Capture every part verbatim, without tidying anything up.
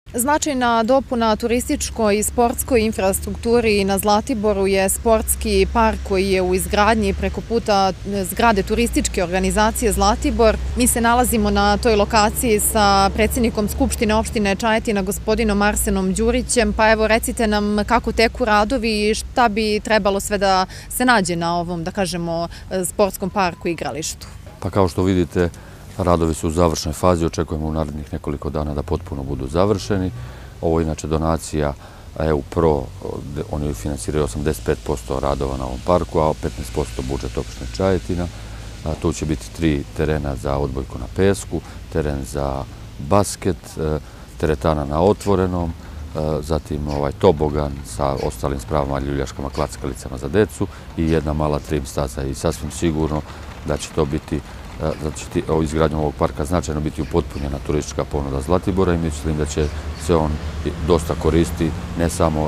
Značajna dopuna turističkoj i sportskoj infrastrukturi na Zlatiboru je sportski park koji je u izgradnji preko puta zgrade turističke organizacije Zlatibor. Mi se nalazimo na toj lokaciji sa predsjednikom Skupštine opštine Čajetina, gospodinom Arsenom Đurićem. Pa evo, recite nam kako teku radovi i šta bi trebalo sve da se nađe na ovom, da kažemo, sportskom parku i igralištu. Pa kao što vidite, radovi su u završnoj fazi, očekujemo u narednih nekoliko dana da potpuno budu završeni. Ovo je inače donacija E U Pro, oni finansiraju osamdeset pet posto radova na ovom parku, a petnaest posto budžet opštine Čajetina. Tu će biti tri terena za odbojku na pesku, teren za basket, teretana na otvorenom, zatim ovaj tobogan sa ostalim spravama, ljuljaškama, klackalicama za decu i jedna mala trim staza. I sasvim sigurno da će to biti da će izgradnjom ovog parka značajno biti upotpunjena turistička ponuda Zlatibora i mislim da će se on dosta koristi ne samo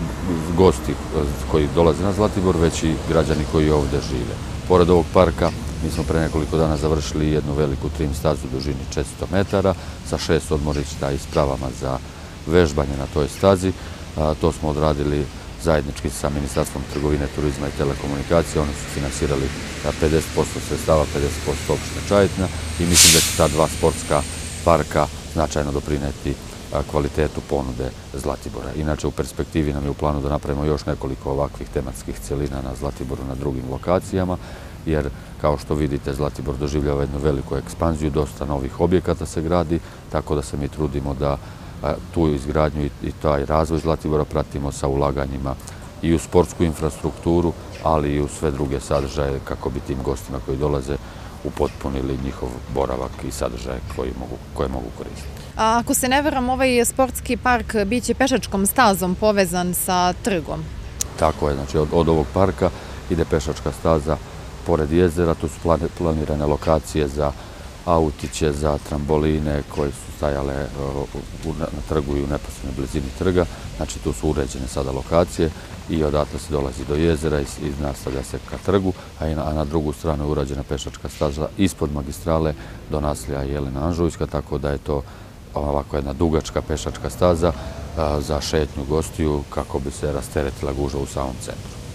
gosti koji dolaze na Zlatibor, već i građani koji ovdje žive. Pored ovog parka, mi smo pre nekoliko dana završili jednu veliku trim stazu u dužini četiristo metara sa šest odmorišta i spravama za vežbanje na toj stazi. To smo odradili zajednički sa Ministarstvom trgovine, turizma i telekomunikacije. Oni su finansirali pedeset posto sredstava, pedeset posto opštine Čajetina i mislim da će ta dva sportska parka značajno doprineti kvalitetu ponude Zlatibora. Inače, u perspektivi nam je u planu da napravimo još nekoliko ovakvih tematskih celina na Zlatiboru na drugim lokacijama, jer kao što vidite, Zlatibor doživljava jednu veliku ekspanziju, dosta novih objekata se gradi, tako da se mi trudimo da tu izgradnju i taj razvoj Zlatibora pratimo sa ulaganjima i u sportsku infrastrukturu, ali i u sve druge sadržaje kako bi tim gostima koji dolaze upotpunili njihov boravak i sadržaje koje mogu koristiti. A ako se ne varam, ovaj sportski park biće pešačkom stazom povezan sa trgom? Tako je, znači od ovog parka ide pešačka staza pored jezera, tu su planirane lokacije za autiće, za tramboline koje su stajale na trgu i u neposrednoj blizini trga. Znači tu su uređene sada lokacije i odatle se dolazi do jezera i nastavlja se ka trgu, a na drugu stranu je urađena pešačka staza ispod magistrale do naselja Jelena Anžujska, tako da je to ovako jedna dugačka pešačka staza za šetnju gostiju kako bi se rasteretila gužva u samom centru.